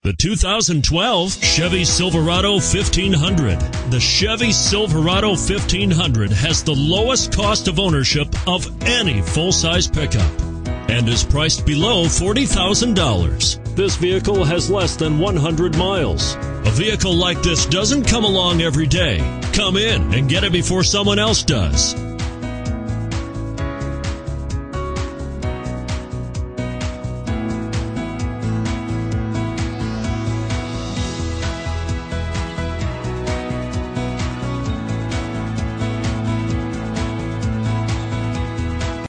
The 2012 Chevy Silverado 1500. The Chevy Silverado 1500 has the lowest cost of ownership of any full-size pickup and is priced below $40,000. This vehicle has less than 100 miles. A vehicle like this doesn't come along every day. Come in and get it before someone else does.